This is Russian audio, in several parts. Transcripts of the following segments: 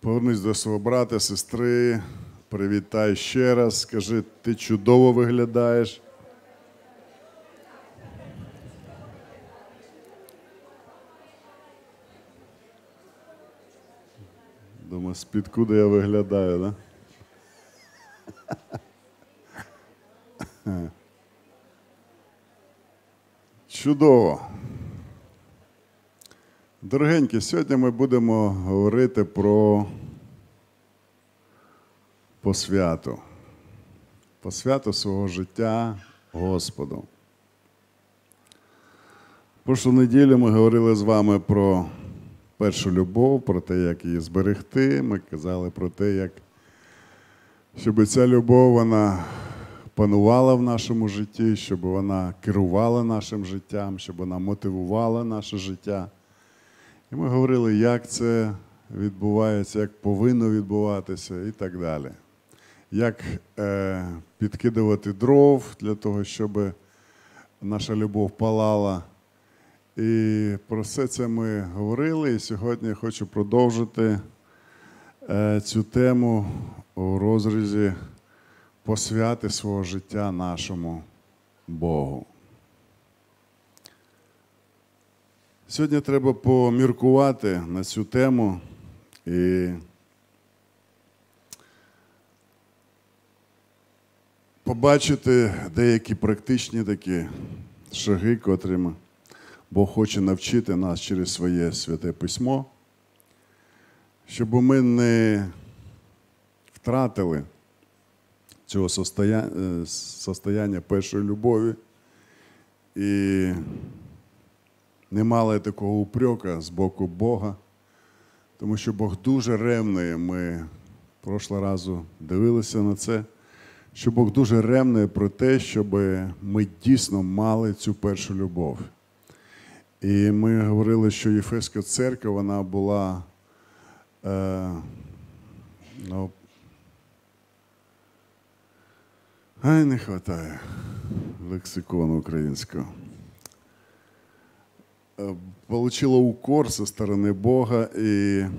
Повернись до свого брата, сестри, привітай ще раз, скажи, ти чудово виглядаєш. Думаю, з-під куди я виглядаю, да? Чудово. Дорогенькі, сьогодні ми будемо говорити про посвяту. Посвяту свого життя Господу. Прошлу неділю ми говорили з вами про першу любов, про те, як її зберегти. Ми казали про те, щоб ця любов, вона панувала в нашому житті, щоб вона керувала нашим життям, щоб вона мотивувала наше життя. І ми говорили, як це відбувається, як повинно відбуватися і так далі. Як підкидувати дров для того, щоб наша любов палала. І про все це ми говорили. І сьогодні я хочу продовжити цю тему у розрізі посвяти свого життя нашому Богу. Сьогодні треба поміркувати на цю тему і побачити деякі практичні такі шаги, котрими Бог хоче навчити нас через своє Святе Письмо, щоб ми не втратили цього состояння першої любові і не мали такого упрека з боку Бога, тому що Бог дуже ревний. Ми прошлого разу дивилися на це, що Бог дуже ревний про те, щоб ми дійсно мали цю першу любов. І ми говорили, що Єфеська церква, вона була не вистачає лексикону українського. Получила укор со стороны Бога, и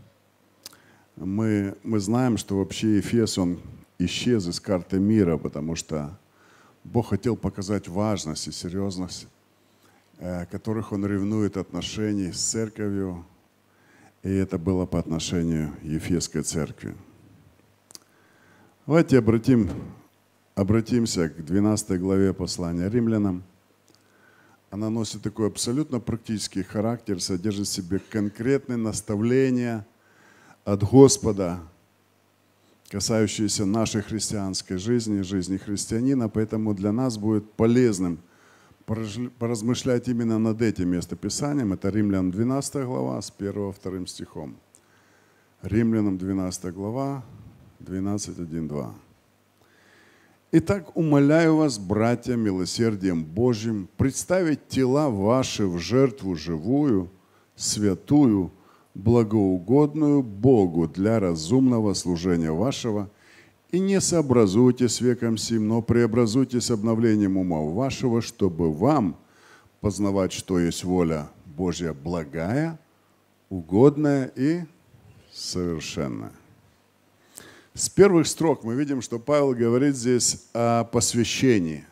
мы знаем, что вообще Ефес, он исчез из карты мира, потому что Бог хотел показать важность и серьезность, которых Он ревнует отношений с церковью, и это было по отношению к Ефесской церкви. Давайте обратимся к 12 главе послания Римлянам. Она носит такой абсолютно практический характер, содержит в себе конкретные наставления от Господа, касающиеся нашей христианской жизни, жизни христианина. Поэтому для нас будет полезным поразмышлять именно над этим местописанием. Это Римлянам 12 глава с 1-2 стихом. Римлянам 12 глава, 12, 1, 2. «Итак, умоляю вас, братья, милосердием Божьим, представить тела ваши в жертву живую, святую, благоугодную Богу для разумного служения вашего, и не сообразуйтесь с веком сим, но преобразуйтесь обновлением ума вашего, чтобы вам познавать, что есть воля Божья благая, угодная и совершенная». С первых строк мы видим, что Павел говорит здесь о посвящении.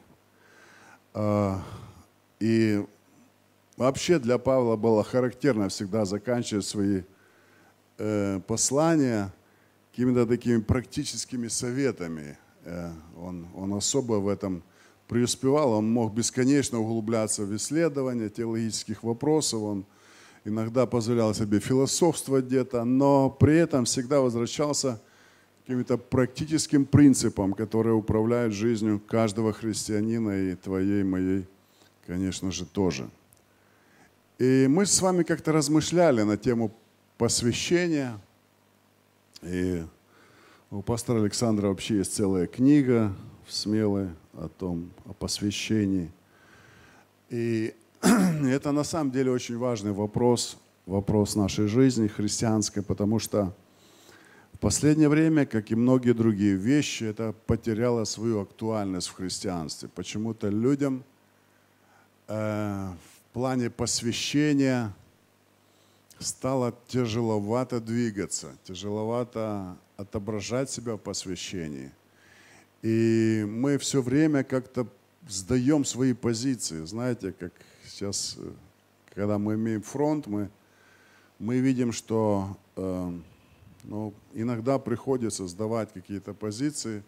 И вообще для Павла было характерно всегда заканчивать свои послания какими-то такими практическими советами. Он особо в этом преуспевал, он мог бесконечно углубляться в исследования теологических вопросов, он иногда позволял себе философствовать где-то, но при этом всегда возвращался каким-то практическим принципам, которые управляют жизнью каждого христианина и твоей, моей, конечно же, тоже. И мы с вами как-то размышляли на тему посвящения. И у пастора Александра вообще есть целая книга смелая о посвящении. И это на самом деле очень важный вопрос нашей жизни христианской, потому что в последнее время, как и многие другие вещи, это потеряло свою актуальность в христианстве. Почему-то людям в плане посвящения стало тяжеловато двигаться, тяжеловато отображать себя в посвящении. И мы все время как-то сдаем свои позиции. Знаете, как сейчас, когда мы имеем фронт, мы видим, что иногда приходится сдавать какие-то позиции.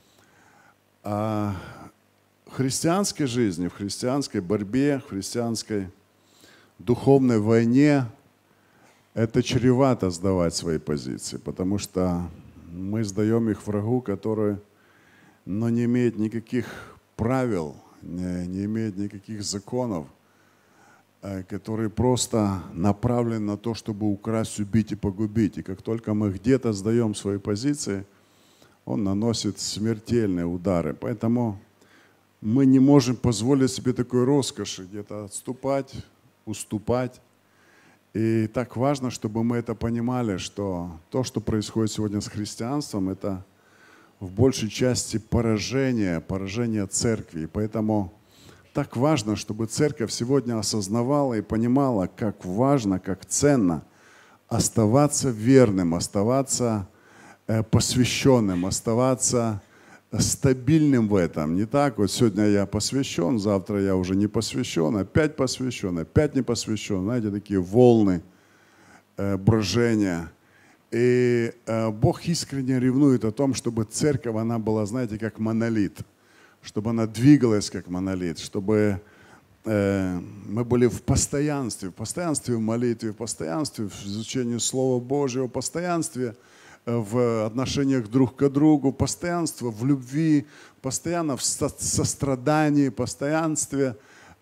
А в христианской жизни, в христианской борьбе, в христианской духовной войне это чревато сдавать свои позиции, потому что мы сдаем их врагу, который не имеет никаких правил, не имеет никаких законов, которые просто направлены на то, чтобы украсть, убить и погубить. И как только мы где-то сдаем свои позиции, он наносит смертельные удары. Поэтому мы не можем позволить себе такой роскоши где-то отступать, уступать. И так важно, чтобы мы это понимали, что то, что происходит сегодня с христианством, это в большей части поражение церкви. И поэтому так важно, чтобы церковь сегодня осознавала и понимала, как важно, как ценно оставаться верным, оставаться посвященным, оставаться стабильным в этом. Не так, вот сегодня я посвящен, завтра я уже не посвящен, опять не посвящен. Знаете, такие волны брожения. И Бог искренне ревнует о том, чтобы церковь, она была, знаете, как монолит, чтобы она двигалась как монолит, чтобы мы были в постоянстве в молитве, в постоянстве в изучении Слова Божьего, в постоянстве в отношениях друг к другу, постоянство в любви, постоянно в сострадании, постоянстве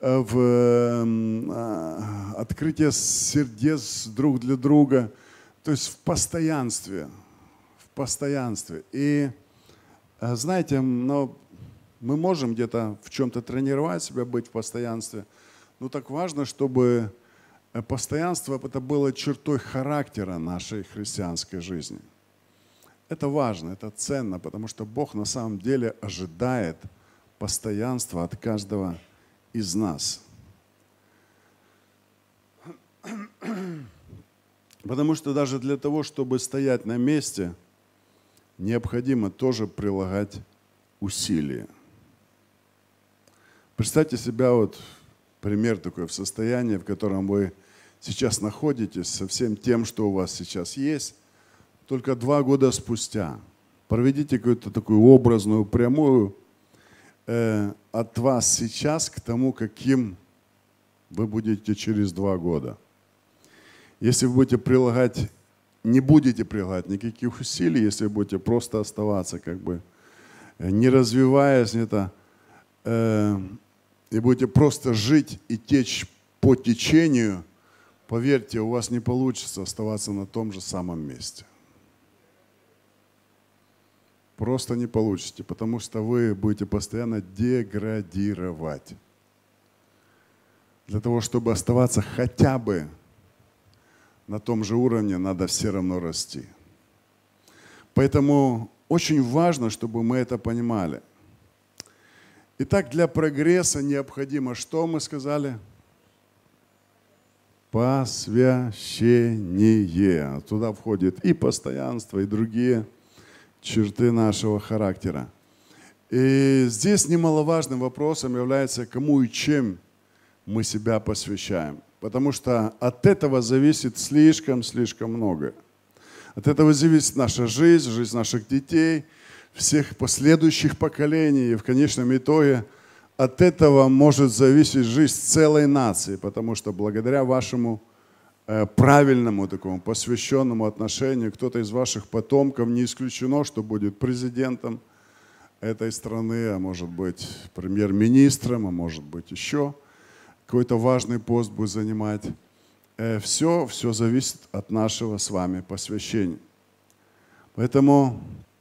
в открытии сердец друг для друга. То есть в постоянстве. И знаете, мы можем где-то в чем-то тренировать себя, быть в постоянстве, но так важно, чтобы постоянство это было чертой характера нашей христианской жизни. Это важно, это ценно, потому что Бог на самом деле ожидает постоянства от каждого из нас. Потому что даже для того, чтобы стоять на месте, необходимо тоже прилагать усилия. Представьте себя, вот пример такой, в состоянии, в котором вы сейчас находитесь, со всем тем, что у вас сейчас есть, только 2 года спустя. Проведите какую-то такую образную, прямую от вас сейчас к тому, каким вы будете через 2 года. Если вы не будете прилагать никаких усилий, если вы будете просто оставаться, как бы не развиваясь, и будете просто жить и течь по течению, поверьте, у вас не получится оставаться на том же самом месте. Просто не получите, потому что вы будете постоянно деградировать. Для того, чтобы оставаться хотя бы на том же уровне, надо все равно расти. Поэтому очень важно, чтобы мы это понимали. Итак, для прогресса необходимо, что мы сказали? Посвящение. Туда входит и постоянство, и другие черты нашего характера. И здесь немаловажным вопросом является, кому и чем мы себя посвящаем. Потому что от этого зависит слишком многое. От этого зависит наша жизнь, жизнь наших детей, всех последующих поколений. И в конечном итоге от этого может зависеть жизнь целой нации. Потому что благодаря вашему правильному такому посвященному отношению, кто-то из ваших потомков, не исключено, что будет президентом этой страны, а может быть премьер-министром, а может быть еще какой-то важный пост будет занимать. Все зависит от нашего с вами посвящения. Поэтому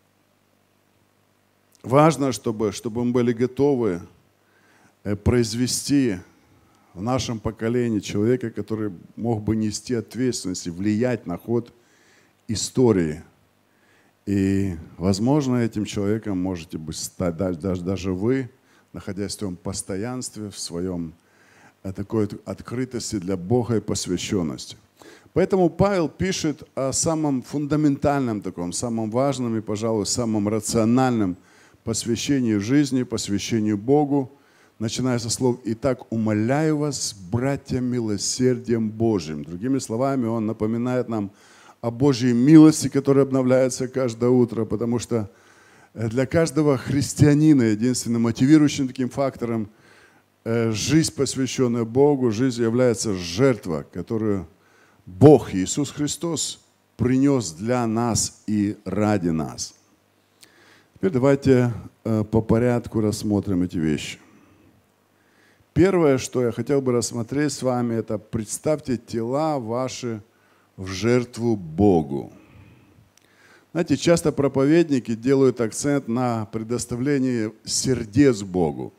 важно, чтобы мы были готовы произвести в нашем поколении человека, который мог бы нести ответственность и влиять на ход истории. И, возможно, этим человеком можете стать даже вы, находясь в своем постоянстве, в своем такой открытости для Бога и посвященности. Поэтому Павел пишет о самом фундаментальном таком, самом важном и, пожалуй, самом рациональном посвящении жизни, посвящению Богу, начиная со слов «Итак, умоляю вас, братья, милосердием Божьим». Другими словами, он напоминает нам о Божьей милости, которая обновляется каждое утро, потому что для каждого христианина единственным мотивирующим таким фактором жизнь, посвященная Богу, жизнь является жертва, которую Бог, Иисус Христос, принес для нас и ради нас. Теперь давайте по порядку рассмотрим эти вещи. Первое, что я хотел бы рассмотреть с вами, это представьте тела ваши в жертву Богу. Знаете, часто проповедники делают акцент на предоставлении сердец Богу,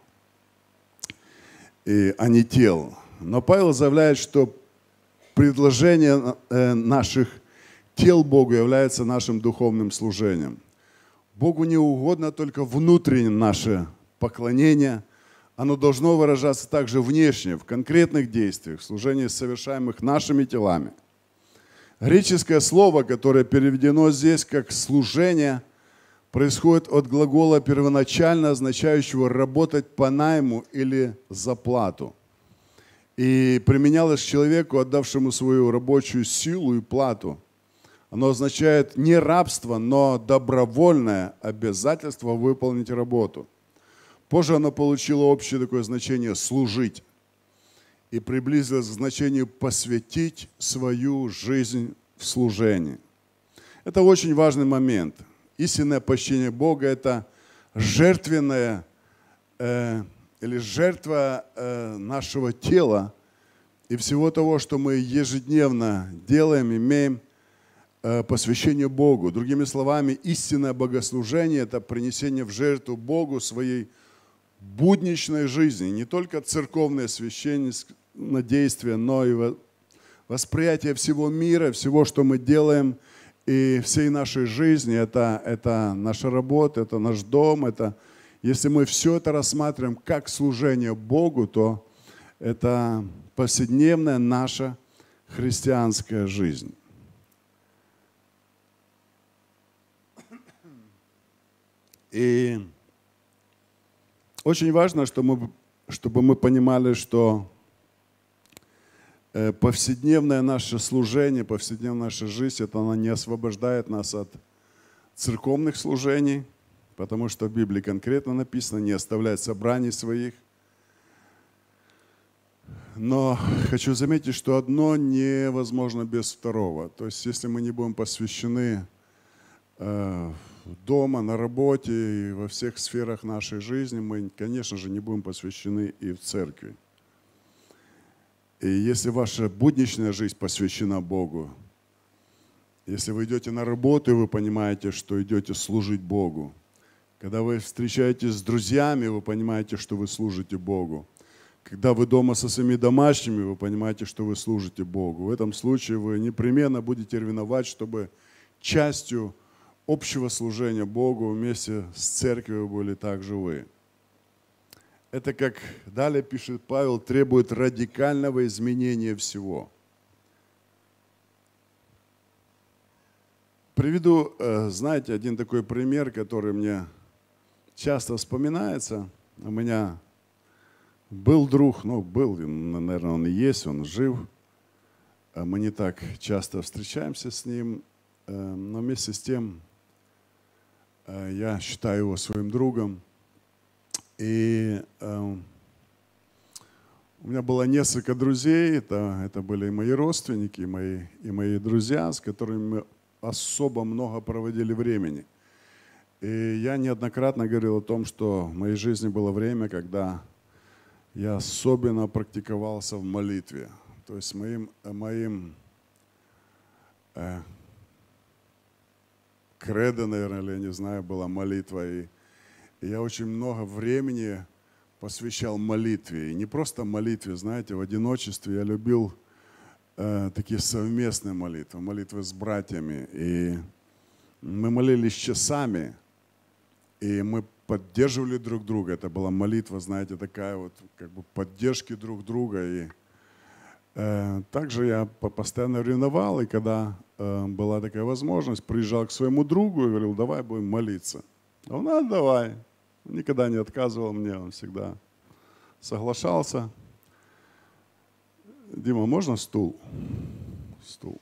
а не тел. Но Павел заявляет, что предложение наших тел Богу является нашим духовным служением. Богу не угодно только внутреннее наше поклонение, оно должно выражаться также внешне, в конкретных действиях, в служении, совершаемых нашими телами. Греческое слово, которое переведено здесь как «служение», происходит от глагола первоначально означающего «работать по найму» или «за плату». И применялось к человеку, отдавшему свою рабочую силу и плату. Оно означает не рабство, но добровольное обязательство выполнить работу. Позже оно получило общее такое значение «служить» и приблизилось к значению «посвятить свою жизнь в служение». Это очень важный момент. Истинное почтение Бога – это жертвенное или жертва нашего тела и всего того, что мы ежедневно делаем, имеем посвящение Богу. Другими словами, истинное богослужение – это принесение в жертву Богу своей будничной жизни, не только церковное священнодействие, но и восприятие всего мира, всего, что мы делаем, и всей нашей жизни. Это наша работа, это наш дом. Если мы все это рассматриваем как служение Богу, то это повседневная наша христианская жизнь. И очень важно, чтобы мы понимали, что повседневное наше служение, повседневная наша жизнь, она не освобождает нас от церковных служений, потому что в Библии конкретно написано «не оставлять собраний своих». Но хочу заметить, что одно невозможно без второго. То есть если мы не будем посвящены дома, на работе и во всех сферах нашей жизни, мы, конечно же, не будем посвящены и в церкви. И если ваша будничная жизнь посвящена Богу, если вы идете на работу, и вы понимаете, что идете служить Богу, когда вы встречаетесь с друзьями, вы понимаете, что вы служите Богу, когда вы дома со своими домашними, вы понимаете, что вы служите Богу. В этом случае вы непременно будете ревновать, чтобы частью общего служения Богу вместе с церковью были также вы. Это, как далее пишет Павел, требует радикального изменения всего. Приведу, знаете, один такой пример, который мне часто вспоминается. У меня был друг, наверное, он и есть, он жив. Мы не так часто встречаемся с ним, но вместе с тем я считаю его своим другом. И у меня было несколько друзей, это были и мои родственники, и мои друзья, с которыми мы особо много проводили времени. И я неоднократно говорил о том, что в моей жизни было время, когда я особенно практиковался в молитве. То есть моим кредо, наверное, или я не знаю, была молитва. И я очень много времени посвящал молитве. И не просто молитве, знаете, в одиночестве. Я любил такие совместные молитвы, молитвы с братьями. И мы молились часами, и мы поддерживали друг друга. Это была молитва, знаете, такая вот, как бы поддержки друг друга. И Также я постоянно ревновал, и когда была такая возможность, приезжал к своему другу и говорил, давай будем молиться. А он, давай. Он никогда не отказывал мне, он всегда соглашался. Дима, можно стул? Стул.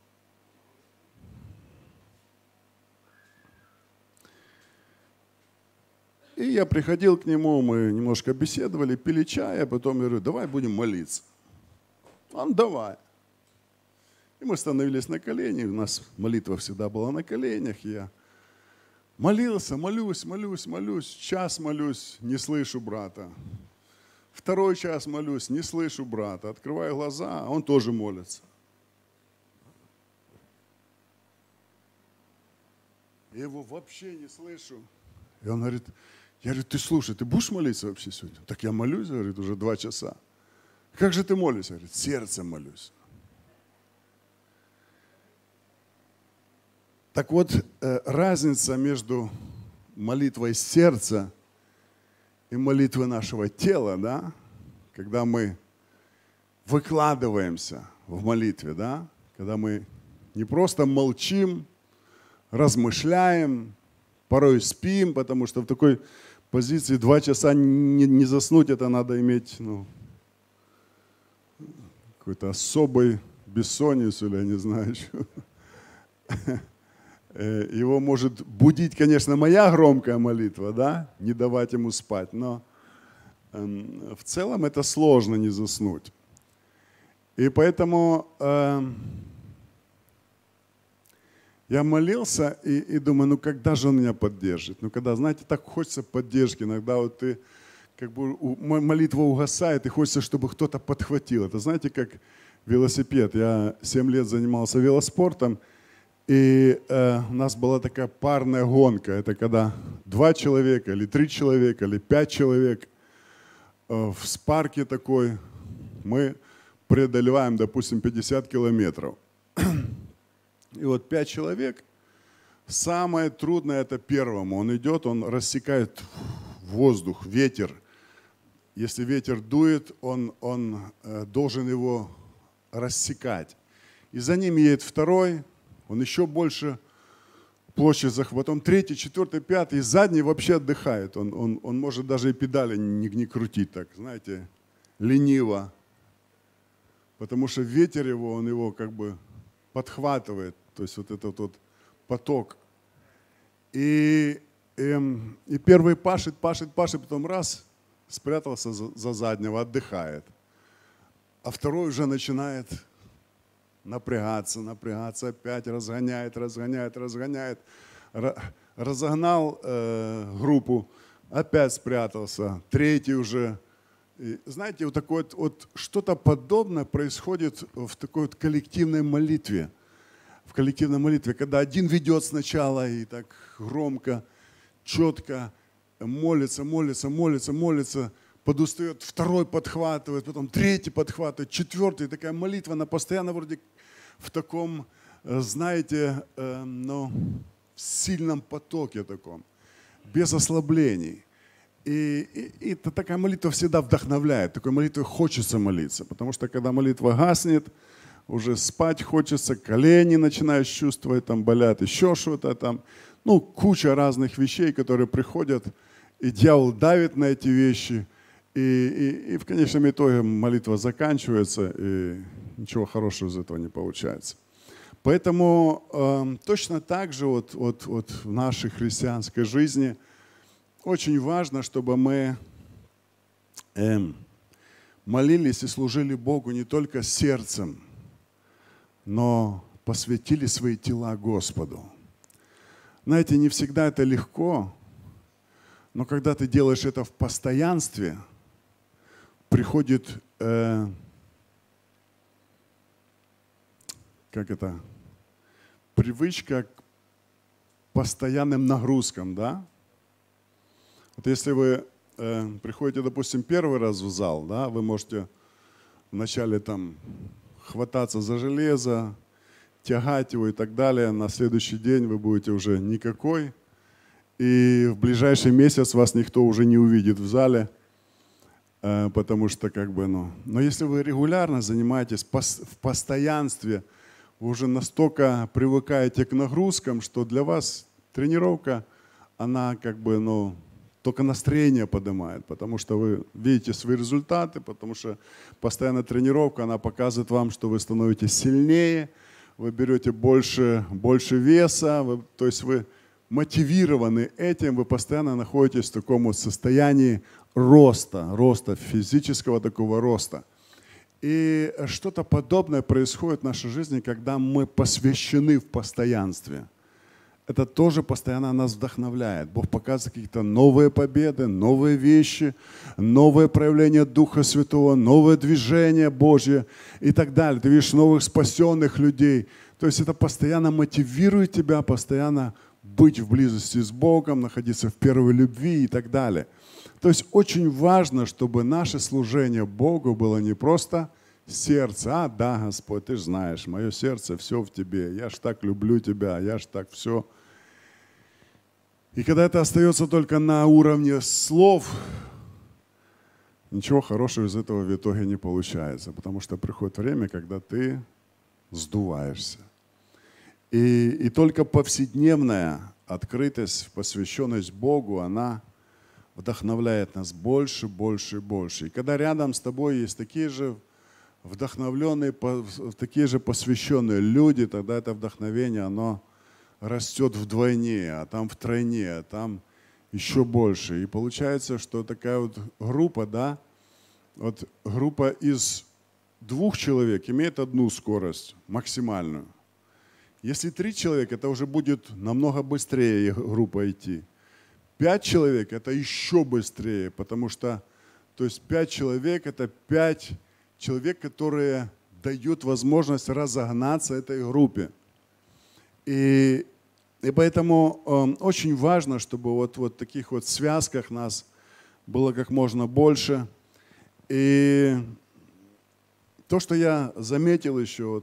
И я приходил к нему, мы немножко беседовали, пили чай, а потом я говорю, давай будем молиться. Он, давай. И мы становились на колени, у нас молитва всегда была на коленях, и я молился, молюсь, час молюсь, не слышу брата. Второй час молюсь, не слышу брата. Открываю глаза, а он тоже молится. Я его вообще не слышу. И он говорит, я говорю, ты слушай, ты будешь молиться вообще сегодня? Так я молюсь, говорит, уже 2 часа. Как же ты молишься? Говорит, сердцем молюсь. Так вот, разница между молитвой сердца и молитвой нашего тела, да, когда мы выкладываемся в молитве, да, когда мы не просто молчим, размышляем, порой спим, потому что в такой позиции 2 часа не заснуть, это надо иметь какой-то особой бессонницу, или я не знаю еще. Его может будить, конечно, моя громкая молитва, да, не давать ему спать, но в целом это сложно не заснуть. И поэтому я молился и думаю, ну когда же он меня поддержит? Ну когда, знаете, так хочется поддержки, иногда вот ты, как бы молитва угасает, и хочется, чтобы кто-то подхватил. Это знаете, как велосипед. Я 7 лет занимался велоспортом, и у нас была такая парная гонка. Это когда 2 человека, или 3 человека, или 5 человек в спарке такой, мы преодолеваем, допустим, 50 километров. И вот 5 человек, самое трудное это первому. Он идет, он рассекает воздух, ветер. Если ветер дует, он должен его рассекать. И за ним едет второй, он еще больше площадь захватывает. Потом 3, 4, 5, и задний вообще отдыхает. Он может даже и педали не крутить так, знаете, лениво. Потому что ветер его, он его как бы подхватывает. То есть вот этот вот поток. И первый пашет, потом раз, спрятался за заднего, отдыхает. А второй уже начинает напрягаться, опять разгоняет. Разогнал группу, опять спрятался. Третий уже. И, знаете, вот такое вот что-то подобное происходит в такой вот коллективной молитве. В коллективной молитве, когда один ведет сначала и так громко, четко молится, подустает, второй подхватывает, потом третий подхватывает, четвертый. Такая молитва, она постоянно вроде в таком, знаете, в сильном потоке таком, без ослаблений. И такая молитва всегда вдохновляет. Такой молитвой хочется молиться, потому что когда молитва гаснет, уже спать хочется, колени начинаешь чувствовать, там болят, еще что-то там. Ну, куча разных вещей, которые приходят, и дьявол давит на эти вещи. И в конечном итоге молитва заканчивается, и ничего хорошего из этого не получается. Поэтому точно так же вот в нашей христианской жизни очень важно, чтобы мы молились и служили Богу не только сердцем, но посвятили свои тела Господу. Знаете, не всегда это легко, но когда ты делаешь это в постоянстве, приходит, привычка к постоянным нагрузкам, да? Вот если вы приходите, допустим, первый раз в зал, да, вы можете вначале там хвататься за железо, тягать его и так далее. На следующий день вы будете уже никакой. И в ближайший месяц вас никто уже не увидит в зале. потому что но если вы регулярно занимаетесь в постоянстве, вы уже настолько привыкаете к нагрузкам, что для вас тренировка, она только настроение поднимает, потому что вы видите свои результаты, потому что постоянная тренировка, она показывает вам, что вы становитесь сильнее, вы берете больше веса, то есть вы мотивированы этим, вы постоянно находитесь в таком состоянии роста, физического такого роста. И что-то подобное происходит в нашей жизни, когда мы посвящены в постоянстве. Это тоже постоянно нас вдохновляет. Бог показывает какие-то новые победы, новые вещи, новые проявления Духа Святого, новое движение Божье и так далее. Ты видишь новых спасенных людей. То есть это постоянно мотивирует тебя, постоянно быть в близости с Богом, находиться в первой любви и так далее. То есть очень важно, чтобы наше служение Богу было не просто сердце. Да, Господь, ты же знаешь, мое сердце все в тебе. Я ж так люблю тебя, я ж так все. И когда это остается только на уровне слов, ничего хорошего из этого в итоге не получается, потому что приходит время, когда ты сдуваешься. И только повседневная открытость, посвященность Богу, она вдохновляет нас больше, больше и больше. И когда рядом с тобой есть такие же вдохновленные, такие же посвященные люди, тогда это вдохновение, оно растет вдвойне, а там втройне, а там еще больше. И получается, что такая вот группа, группа из 2 человек имеет одну скорость максимальную. Если 3 человека, это уже будет намного быстрее группа идти. 5 человек – это еще быстрее, потому что 5 человек – это 5 человек, которые дают возможность разогнаться этой группе. И поэтому очень важно, чтобы вот таких вот связках нас было как можно больше. И то, что я заметил еще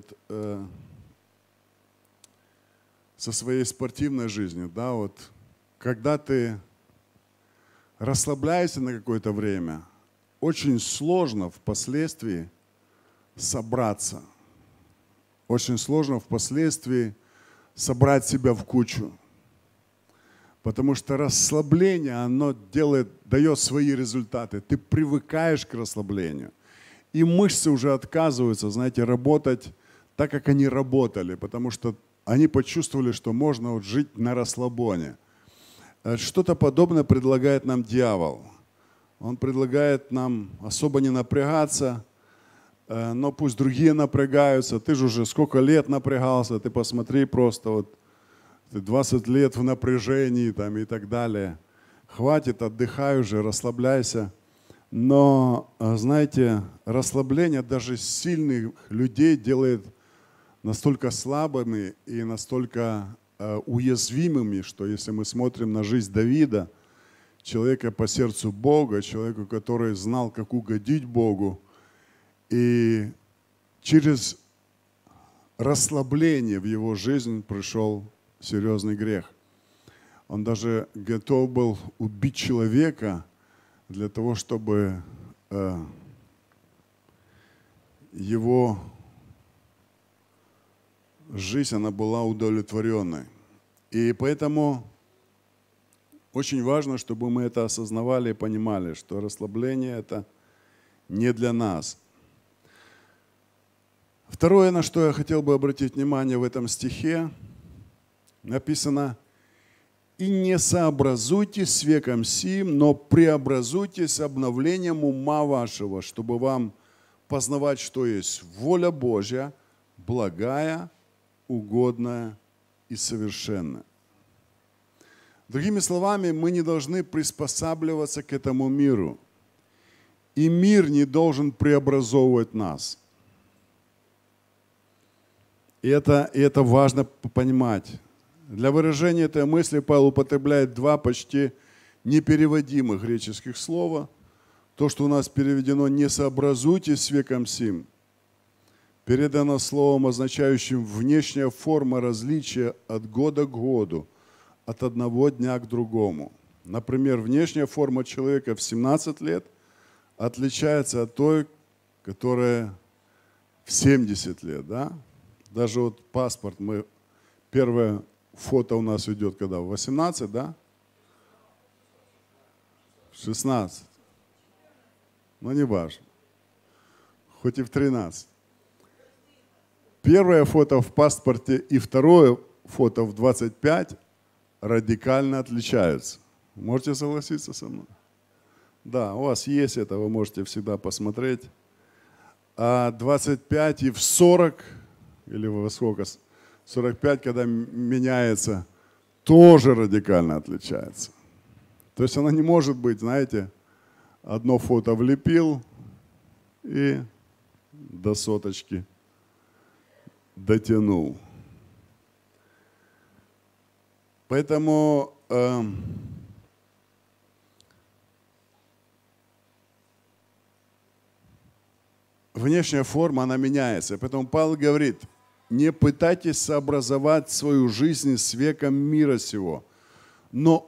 со своей спортивной жизнью, когда ты расслабляешься на какое-то время, очень сложно впоследствии собраться. Очень сложно впоследствии собрать себя в кучу. Потому что расслабление, оно дает свои результаты. Ты привыкаешь к расслаблению. И мышцы уже отказываются, работать так, как они работали, потому что они почувствовали, что можно жить на расслабоне. Что-то подобное предлагает нам дьявол. Он предлагает нам особо не напрягаться, но пусть другие напрягаются. Ты же уже сколько лет напрягался, ты посмотри просто, ты 20 лет в напряжении и так далее. Хватит, отдыхай уже, расслабляйся. Но, знаете, расслабление даже сильных людей делает настолько слабыми и настолько уязвимыми, что если мы смотрим на жизнь Давида, человека по сердцу Бога, человека, который знал, как угодить Богу, и через расслабление в его жизнь пришел серьезный грех. Он даже готов был убить человека для того, чтобы его жизнь, она была удовлетворенной. И поэтому очень важно, чтобы мы это осознавали и понимали, что расслабление – это не для нас. Второе, на что я хотел бы обратить внимание в этом стихе, написано: «И не сообразуйтесь с веком сим, но преобразуйтесь обновлением ума вашего, чтобы вам познавать, что есть воля Божья, благая, угодная и совершенная». Другими словами, мы не должны приспосабливаться к этому миру. И мир не должен преобразовывать нас. И это важно понимать. Для выражения этой мысли Павел употребляет 2 почти непереводимых греческих слова. То, что у нас переведено «не сообразуйтесь с веком сим», передано словом, означающим внешняя форма различия от года к году, от одного дня к другому. Например, внешняя форма человека в 17 лет отличается от той, которая в 70 лет, да? Даже вот паспорт, первое фото у нас идет когда? В 18, да? 16. Но не важно. Хоть и в 13. Первое фото в паспорте и второе фото в 25 радикально отличаются. Можете согласиться со мной? Да, у вас есть это, вы можете всегда посмотреть. А 25 и в 40, или во сколько, 45, когда меняется, тоже радикально отличается. То есть она не может быть, знаете, одно фото влепил и до соточки дотянул. Поэтому внешняя форма, она меняется. Поэтому Павел говорит, не пытайтесь сообразовать свою жизнь с веком мира сего, но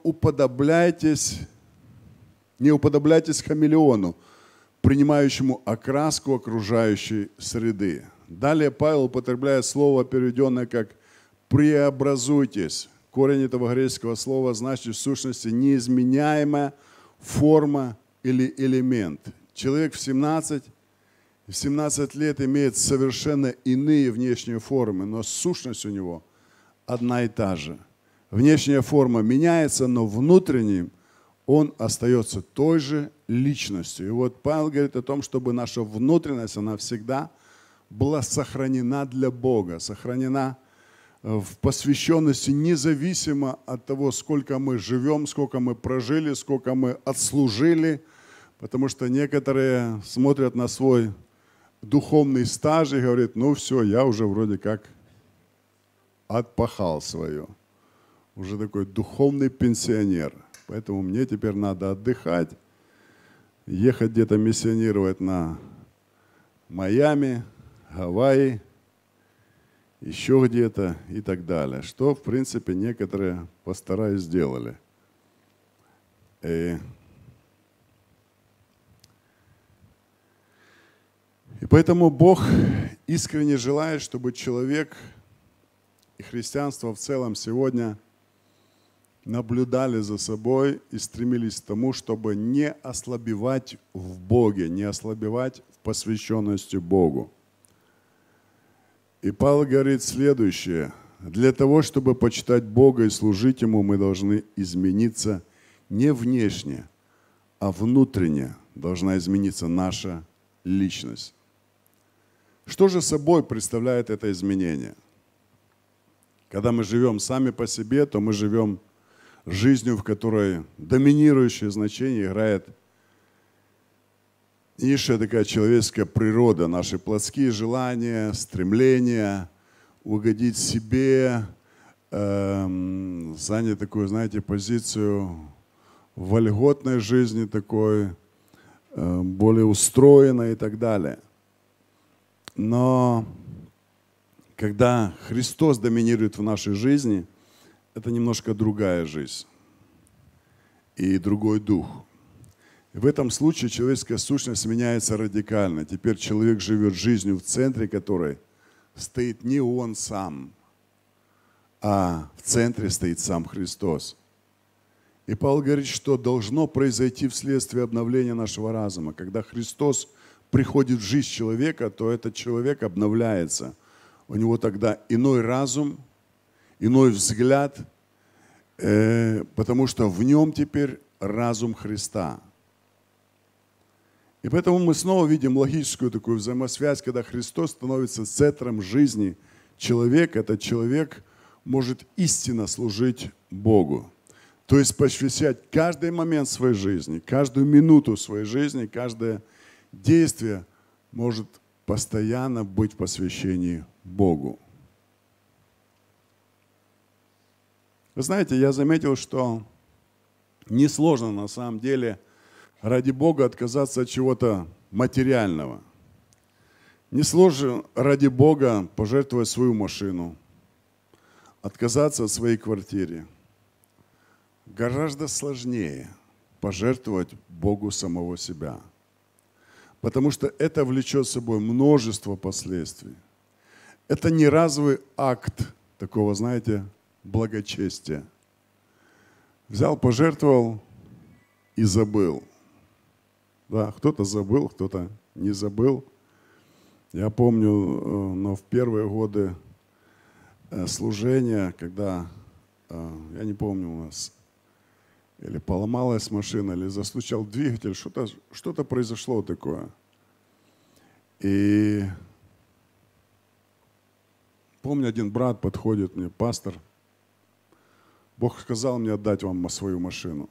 не уподобляйтесь хамелеону, принимающему окраску окружающей среды. Далее Павел употребляет слово, переведенное как «преобразуйтесь». Корень этого греческого слова значит в сущности неизменяемая форма или элемент. Человек в 17 лет имеет совершенно иные внешние формы, но сущность у него одна и та же. Внешняя форма меняется, но внутренним он остается той же личностью. И вот Павел говорит о том, чтобы наша внутренность, она всегда была сохранена для Бога, сохранена в посвященности, независимо от того, сколько мы живем, сколько мы прожили, сколько мы отслужили, потому что некоторые смотрят на свой духовный стаж и говорят, ну все, я уже вроде как отпахал свое. Уже такой духовный пенсионер. Поэтому мне теперь надо отдыхать, ехать где-то миссионировать на Майами, Гавайи, еще где-то и так далее. Что, в принципе, некоторые пастора и сделали. И поэтому Бог искренне желает, чтобы человек и христианство в целом сегодня наблюдали за собой и стремились к тому, чтобы не ослабевать в Боге, не ослабевать в посвященности Богу. И Павел говорит следующее. Для того, чтобы почитать Бога и служить Ему, мы должны измениться не внешне, а внутренне должна измениться наша личность. Что же собой представляет это изменение? Когда мы живем сами по себе, то мы живем жизнью, в которой доминирующее значение играет низшая такая человеческая природа, наши плотские желания, стремления угодить себе, занять такую, знаете, позицию вольготной жизни такой, более устроенной и так далее. Но когда Христос доминирует в нашей жизни, это немножко другая жизнь и другой дух. И в этом случае человеческая сущность меняется радикально. Теперь человек живет жизнью, в центре которой стоит не он сам, а в центре стоит сам Христос. И Павел говорит, что должно произойти вследствие обновления нашего разума. Когда Христос приходит в жизнь человека, то этот человек обновляется. У него тогда иной разум, иной взгляд, потому что в нем теперь разум Христа. И поэтому мы снова видим логическую такую взаимосвязь, когда Христос становится центром жизни человека, этот человек может истинно служить Богу. То есть посвящать каждый момент своей жизни, каждую минуту своей жизни, каждое действие может постоянно быть в посвящении Богу. Вы знаете, я заметил, что несложно на самом деле ради Бога отказаться от чего-то материального. Несложно ради Бога пожертвовать свою машину, отказаться от своей квартиры. Гораздо сложнее пожертвовать Богу самого себя. Потому что это влечет с собой множество последствий. Это не разовый акт такого, знаете, благочестия. Взял, пожертвовал и забыл. Да, кто-то забыл, кто-то не забыл. Я помню, но в первые годы служения, когда, я не помню, у нас или поломалась машина, или застучал двигатель, что-то произошло такое. И помню, один брат подходит мне: пастор, Бог сказал мне отдать вам свою машину.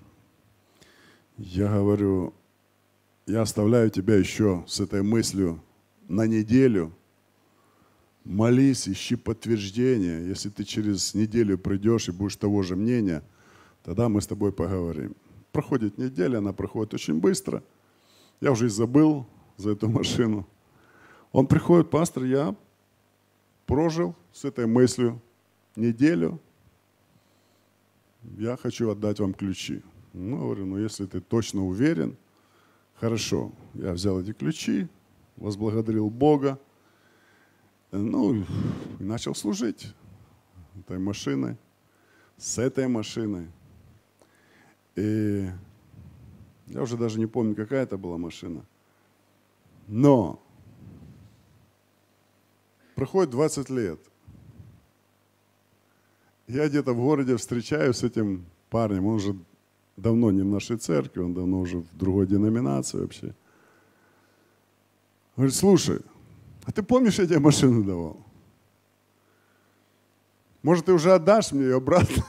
Я говорю: я оставляю тебя еще с этой мыслью на неделю. Молись, ищи подтверждение. Если ты через неделю придешь и будешь того же мнения, тогда мы с тобой поговорим. Проходит неделя, она проходит очень быстро. Я уже и забыл за эту машину. Он приходит: пастор, я прожил с этой мыслью неделю. Я хочу отдать вам ключи. Ну, говорю, ну если ты точно уверен, хорошо. Я взял эти ключи, возблагодарил Бога, ну, и начал служить этой машиной, с этой машиной. И я уже даже не помню, какая это была машина. Но проходит 20 лет. Я где-то в городе встречаюсь с этим парнем. Он уже давно не в нашей церкви, он давно уже в другой деноминации вообще. Говорит: слушай, а ты помнишь, я тебе машину давал? Может, ты уже отдашь мне ее обратно?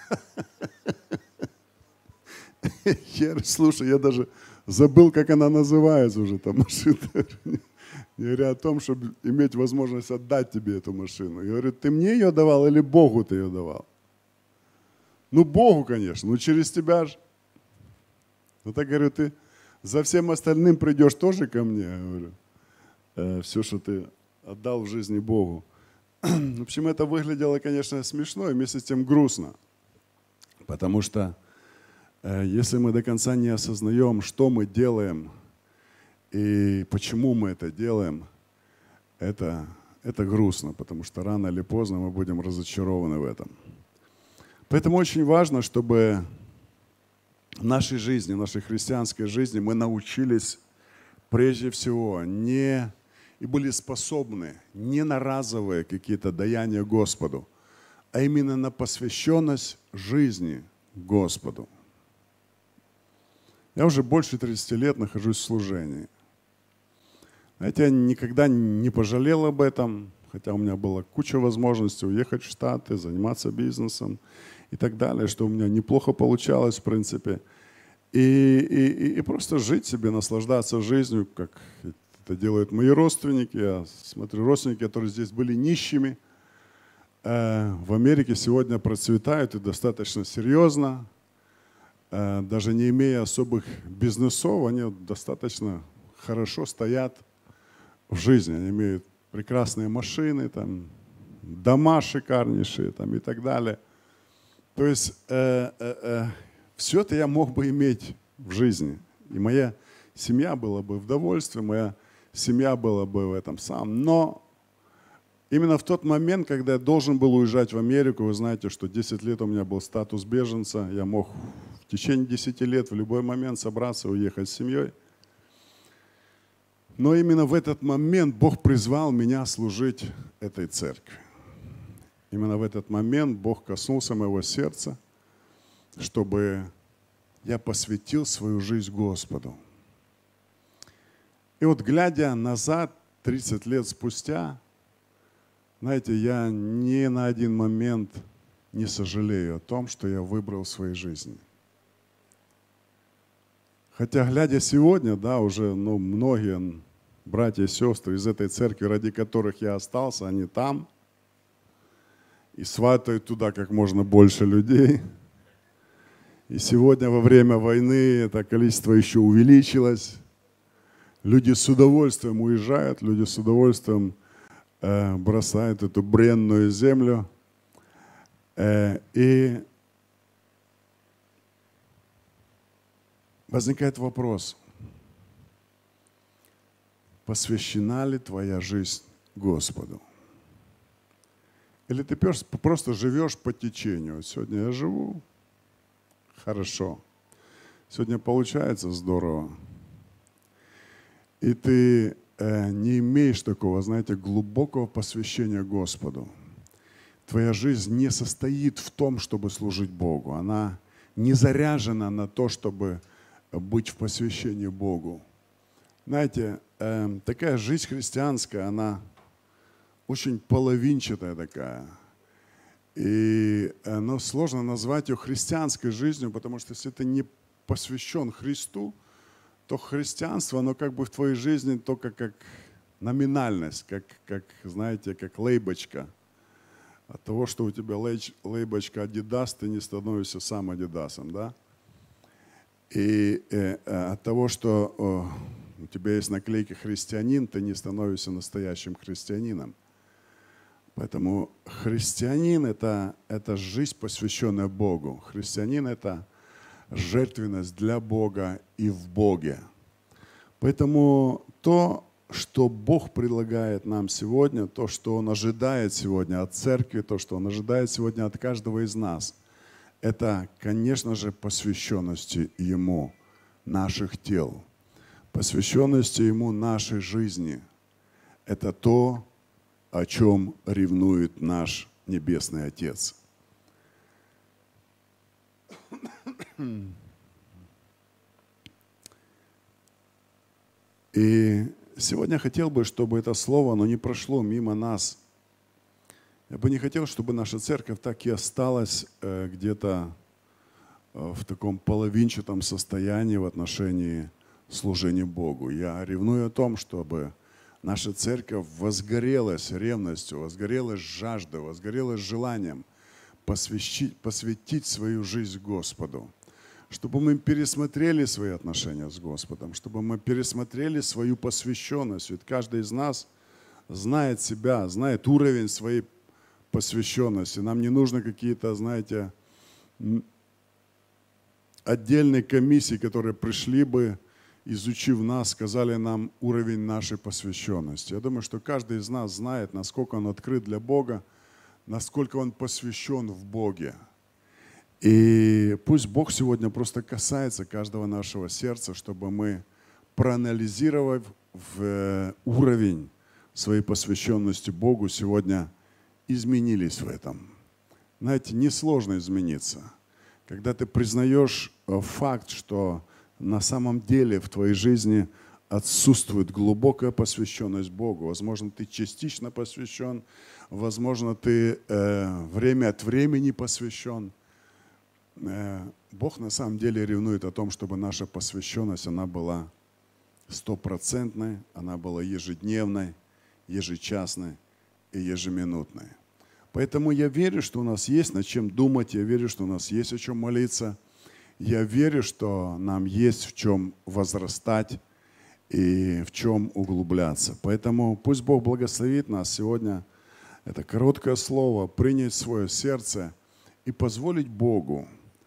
Я говорю: слушай, я даже забыл, как она называется уже, та машина. Я говорю о том, чтобы иметь возможность отдать тебе эту машину. Я говорю: ты мне ее давал или Богу ты ее давал? Ну, Богу, конечно, ну через тебя же. Ну так, говорю, ты за всем остальным придешь тоже ко мне? Я говорю, все, что ты отдал в жизни Богу. В общем, это выглядело, конечно, смешно и вместе с тем грустно. Потому что если мы до конца не осознаем, что мы делаем и почему мы это делаем, это грустно, потому что рано или поздно мы будем разочарованы в этом. Поэтому очень важно, чтобы в нашей жизни, в нашей христианской жизни мы научились прежде всего и были способны не на разовые какие-то даяния Господу, а именно на посвященность жизни Господу. Я уже больше 30 лет нахожусь в служении. Знаете, я никогда не пожалел об этом, хотя у меня была куча возможностей уехать в Штаты, заниматься бизнесом и так далее, что у меня неплохо получалось, в принципе. И просто жить себе, наслаждаться жизнью, как это делают мои родственники. Я смотрю, родственники, которые здесь были нищими, в Америке сегодня процветают и достаточно серьезно. Даже не имея особых бизнесов, они достаточно хорошо стоят в жизни. Они имеют прекрасные машины, там, дома шикарнейшие там, и так далее. То есть все это я мог бы иметь в жизни. И моя семья была бы в довольстве, моя семья была бы в этом самом. Но именно в тот момент, когда я должен был уезжать в Америку, вы знаете, что 10 лет у меня был статус беженца, я мог в течение 10 лет в любой момент собраться и уехать с семьей. Но именно в этот момент Бог призвал меня служить этой церкви. Именно в этот момент Бог коснулся моего сердца, чтобы я посвятил свою жизнь Господу. И вот глядя назад, 30 лет спустя, знаете, я ни на один момент не сожалею о том, что я выбрал в своей жизни. Хотя, глядя сегодня, да, уже многие братья и сестры из этой церкви, ради которых я остался, они там, и сватают туда как можно больше людей. И сегодня во время войны это количество еще увеличилось. Люди с удовольствием уезжают, люди с удовольствием бросают эту бренную землю. И возникает вопрос, посвящена ли твоя жизнь Господу? Или ты просто живешь по течению? Сегодня я живу, хорошо. Сегодня получается здорово. И ты не имеешь такого, знаете, глубокого посвящения Господу. Твоя жизнь не состоит в том, чтобы служить Богу. Она не заряжена на то, чтобы быть в посвящении Богу. Знаете, такая жизнь христианская, она очень половинчатая такая. Но сложно назвать ее христианской жизнью, потому что если ты не посвящен Христу, то христианство, оно как бы в твоей жизни только как номинальность, как знаете, как лейбочка. От того, что у тебя лейбочка Adidas, ты не становишься сам Адидасом, да? И от того, что у тебя есть наклейка «христианин», ты не становишься настоящим христианином. Поэтому христианин – это жизнь, посвященная Богу. Христианин – это жертвенность для Бога и в Боге. Поэтому то, что Бог предлагает нам сегодня, то, что Он ожидает сегодня от церкви, то, что Он ожидает сегодня от каждого из нас, это, конечно же, посвященности Ему наших тел, посвященности Ему нашей жизни. Это то, о чем ревнует наш Небесный Отец. И сегодня я хотел бы, чтобы это слово, оно не прошло мимо нас. Я бы не хотел, чтобы наша церковь так и осталась где-то в таком половинчатом состоянии в отношении служения Богу. Я ревную о том, чтобы наша церковь возгорелась ревностью, возгорелась жаждой, возгорелась желанием посвятить свою жизнь Господу. Чтобы мы пересмотрели свои отношения с Господом, чтобы мы пересмотрели свою посвященность. Ведь каждый из нас знает себя, знает уровень своей посвященности. Нам не нужно какие-то, знаете, отдельные комиссии, которые пришли бы, изучив нас, сказали нам уровень нашей посвященности. Я думаю, что каждый из нас знает, насколько он открыт для Бога, насколько он посвящен в Боге. И пусть Бог сегодня просто касается каждого нашего сердца, чтобы мы, проанализировав уровень своей посвященности Богу, сегодня изменились в этом. Знаете, несложно измениться. Когда ты признаешь факт, что на самом деле в твоей жизни отсутствует глубокая посвященность Богу. Возможно, ты частично посвящен, возможно, ты время от времени посвящен. Бог на самом деле ревнует о том, чтобы наша посвященность, она была стопроцентной, она была ежедневной, ежечасной и ежеминутной. Поэтому я верю, что у нас есть над чем думать, я верю, что у нас есть о чем молиться, я верю, что нам есть в чем возрастать и в чем углубляться. Поэтому пусть Бог благословит нас сегодня, это короткое слово, принять в свое сердце и позволить Богу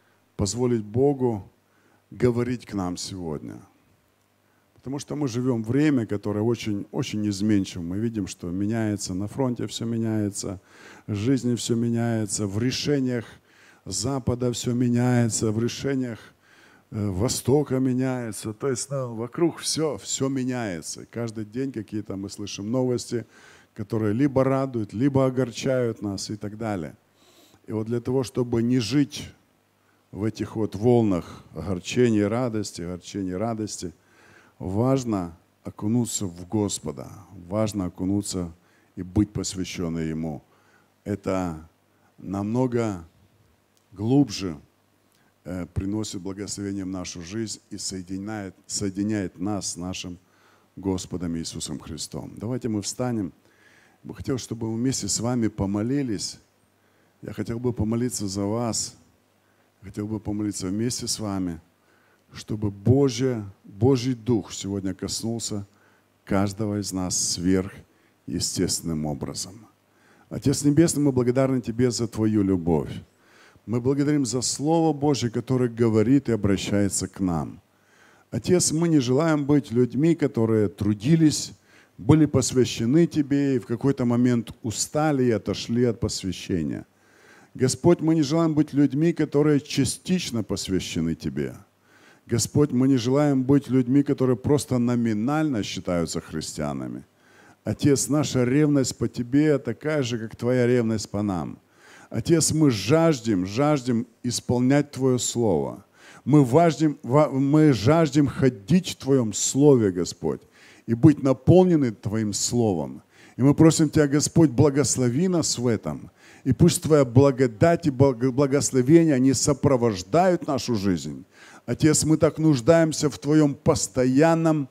говорить к нам сегодня. Потому что мы живем в время, которое очень, очень изменчиво. Мы видим, что меняется, на фронте все меняется, в жизни все меняется, в решениях Запада все меняется, в решениях Востока меняется. То есть вокруг все меняется. И каждый день какие-то мы слышим новости, которые либо радуют, либо огорчают нас и так далее. И вот для того, чтобы не жить в этих вот волнах огорчения и радости, важно окунуться в Господа, важно окунуться и быть посвященным Ему. Это намного глубже приносит благословение в нашу жизнь и соединяет нас с нашим Господом Иисусом Христом. Давайте мы встанем. Я бы хотел, чтобы мы вместе с вами помолились. Я хотел бы помолиться за вас. Хотел бы помолиться вместе с вами, чтобы Божий Дух сегодня коснулся каждого из нас сверхъестественным образом. Отец Небесный, мы благодарны Тебе за Твою любовь. Мы благодарим за Слово Божье, которое говорит и обращается к нам. Отец, мы не желаем быть людьми, которые трудились, были посвящены Тебе и в какой-то момент устали и отошли от посвящения. Господь, мы не желаем быть людьми, которые частично посвящены Тебе. Господь, мы не желаем быть людьми, которые просто номинально считаются христианами. Отец, наша ревность по Тебе такая же, как Твоя ревность по нам. Отец, мы жаждем исполнять Твое Слово. Мы жаждем ходить в Твоем Слове, Господь, и быть наполнены Твоим Словом. И мы просим Тебя, Господь, благослови нас в этом. И пусть Твоя благодать и благословение, они сопровождают нашу жизнь. Отец, мы так нуждаемся в Твоем постоянном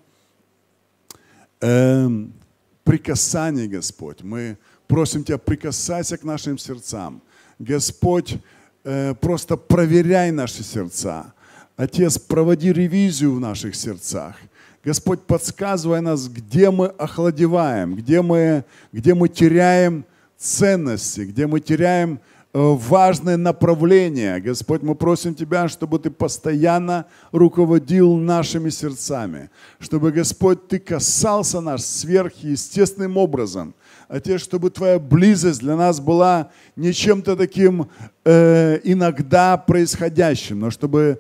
прикасании, Господь. Мы просим Тебя, прикасайся к нашим сердцам. Господь, просто проверяй наши сердца. Отец, проводи ревизию в наших сердцах. Господь, подсказывай нас, где мы охладеваем, где мы теряем ценности, где мы теряем важное направление. Господь, мы просим Тебя, чтобы Ты постоянно руководил нашими сердцами, чтобы, Господь, Ты касался нас сверхъестественным образом. Отец, чтобы Твоя близость для нас была не чем-то таким иногда происходящим, но чтобы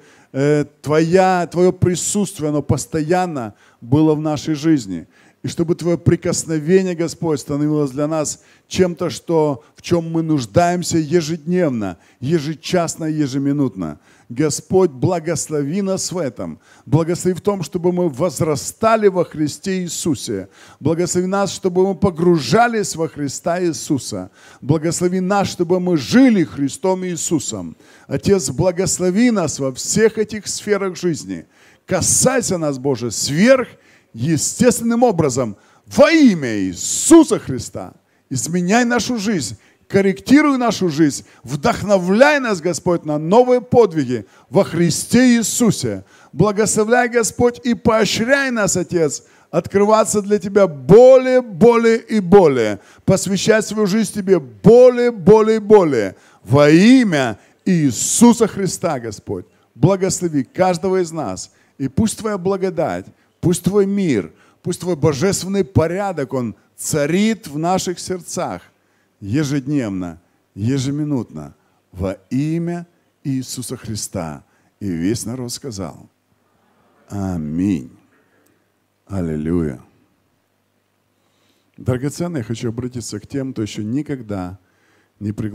Твое присутствие, оно постоянно было в нашей жизни. И чтобы Твое прикосновение, Господь, становилось для нас чем-то, в чем мы нуждаемся ежедневно, ежечасно, ежеминутно. Господь, благослови нас в этом. Благослови в том, чтобы мы возрастали во Христе Иисусе. Благослови нас, чтобы мы погружались во Христа Иисуса. Благослови нас, чтобы мы жили Христом Иисусом. Отец, благослови нас во всех этих сферах жизни. Касайся нас, Боже, сверхъестественным образом во имя Иисуса Христа. Изменяй нашу жизнь. Корректируй нашу жизнь, вдохновляй нас, Господь, на новые подвиги во Христе Иисусе. Благословляй, Господь, и поощряй нас, Отец, открываться для Тебя более и более, посвящать свою жизнь Тебе более и более. Во имя Иисуса Христа, Господь, благослови каждого из нас, и пусть Твоя благодать, пусть Твой мир, пусть Твой божественный порядок, он царит в наших сердцах, ежедневно, ежеминутно, во имя Иисуса Христа. И весь народ сказал: аминь. Аллилуйя. Драгоценные, я хочу обратиться к тем, кто еще никогда не пригласил